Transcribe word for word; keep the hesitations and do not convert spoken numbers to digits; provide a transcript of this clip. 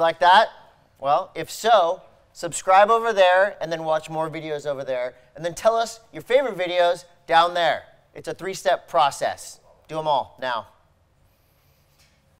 like that? Well, if so, subscribe over there and then watch more videos over there. And then tell us your favorite videos down there. It's a three-step process. Do them all now.